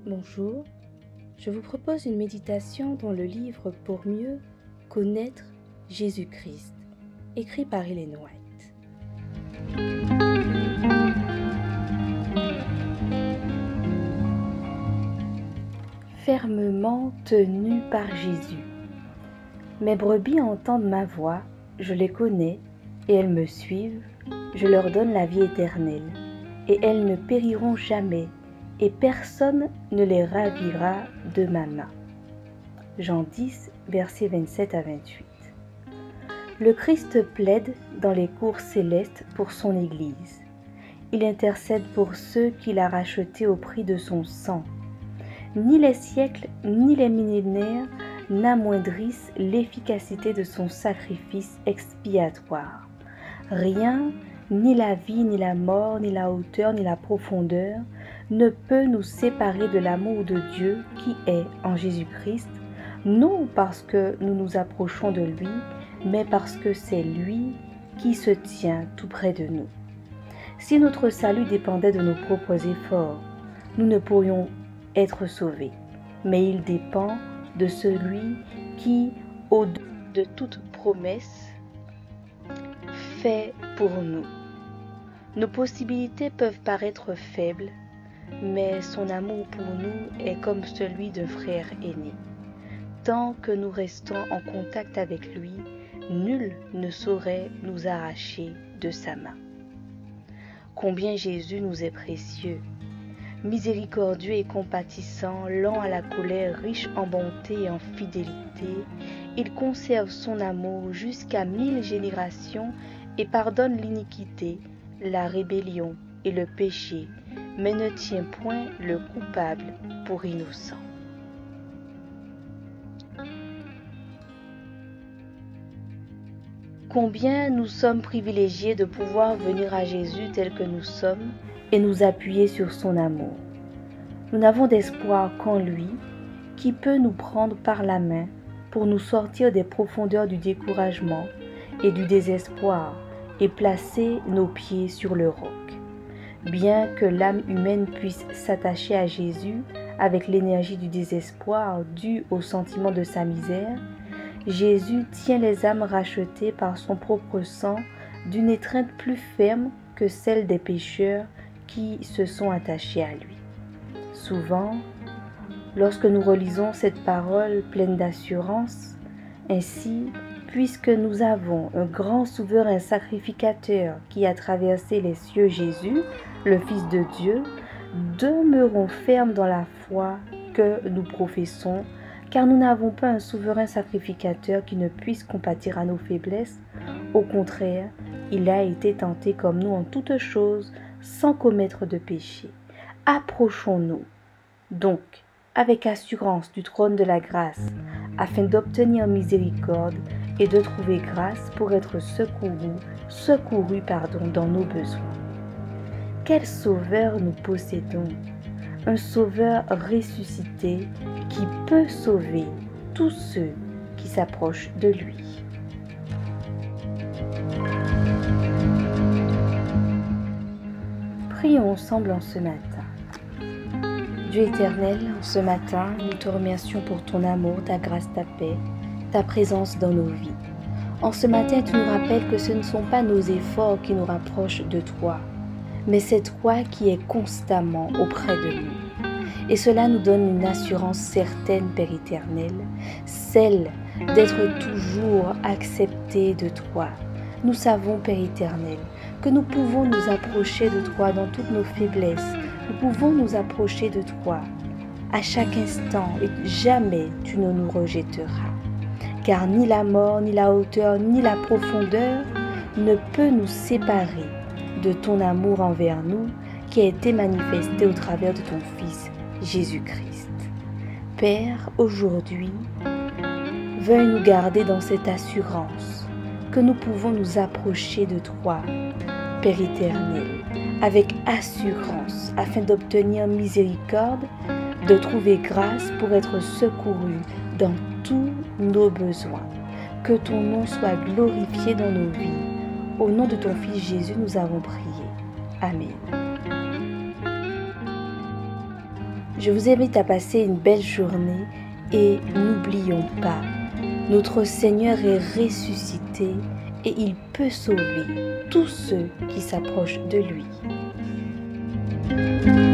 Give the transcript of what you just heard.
Bonjour, je vous propose une méditation dans le livre Pour mieux connaître Jésus-Christ, écrit par Ellen White. Fermement tenu par Jésus. Mes brebis entendent ma voix, je les connais, et elles me suivent, je leur donne la vie éternelle, et elles ne périront jamais, et personne ne les ravira de ma main. Jean 10, versets 27 à 28. Le Christ plaide dans les cours célestes pour son Église. Il intercède pour ceux qu'il a rachetés au prix de son sang. Ni les siècles, ni les millénaires n'amoindrissent l'efficacité de son sacrifice expiatoire. Rien, ni la vie, ni la mort, ni la hauteur, ni la profondeur, ne peut nous séparer de l'amour de Dieu qui est en Jésus-Christ, non parce que nous nous approchons de lui, mais parce que c'est lui qui se tient tout près de nous. Si notre salut dépendait de nos propres efforts, nous ne pourrions être sauvés, mais il dépend de celui qui, au-delà de toute promesse, fait pour nous. Nos possibilités peuvent paraître faibles, mais son amour pour nous est comme celui d'un frère aîné. Tant que nous restons en contact avec lui, nul ne saurait nous arracher de sa main. Combien Jésus nous est précieux, miséricordieux et compatissant, lent à la colère, riche en bonté et en fidélité, il conserve son amour jusqu'à 1000 générations et pardonne l'iniquité, la rébellion et le péché, mais ne tient point le coupable pour innocent. Combien nous sommes privilégiés de pouvoir venir à Jésus tel que nous sommes et nous appuyer sur son amour. Nous n'avons d'espoir qu'en lui, qui peut nous prendre par la main pour nous sortir des profondeurs du découragement et du désespoir et placer nos pieds sur le roc. Bien que l'âme humaine puisse s'attacher à Jésus avec l'énergie du désespoir due au sentiment de sa misère, Jésus tient les âmes rachetées par son propre sang d'une étreinte plus ferme que celle des pécheurs qui se sont attachés à lui. Souvent, lorsque nous relisons cette parole pleine d'assurance, ainsi, puisque nous avons un grand souverain sacrificateur qui a traversé les cieux, Jésus, le Fils de Dieu, demeurons fermes dans la foi que nous professons, car nous n'avons pas un souverain sacrificateur qui ne puisse compatir à nos faiblesses. Au contraire, il a été tenté comme nous en toutes choses, sans commettre de péché. Approchons-nous donc avec assurance du trône de la grâce, afin d'obtenir miséricorde et de trouver grâce pour être secourus dans nos besoins. Quel sauveur nous possédons! Un sauveur ressuscité qui peut sauver tous ceux qui s'approchent de lui. Prions ensemble en ce matin. Dieu éternel, en ce matin, nous te remercions pour ton amour, ta grâce, ta paix, ta présence dans nos vies. En ce matin, tu nous rappelles que ce ne sont pas nos efforts qui nous rapprochent de toi, mais c'est toi qui es constamment auprès de nous. Et cela nous donne une assurance certaine, Père éternel, celle d'être toujours acceptés de toi. Nous savons, Père éternel, que nous pouvons nous approcher de toi dans toutes nos faiblesses. Nous pouvons nous approcher de toi à chaque instant et jamais tu ne nous rejetteras. Car ni la mort, ni la hauteur, ni la profondeur ne peut nous séparer de ton amour envers nous qui a été manifesté au travers de ton Fils Jésus-Christ. Père, aujourd'hui, veuille nous garder dans cette assurance que nous pouvons nous approcher de toi, Père éternel, avec assurance, afin d'obtenir miséricorde, de trouver grâce pour être secourus dans tous nos besoins. Que ton nom soit glorifié dans nos vies. Au nom de ton Fils Jésus, nous avons prié. Amen. Je vous invite à passer une belle journée et n'oublions pas, notre Seigneur est ressuscité et il peut sauver tous ceux qui s'approchent de lui.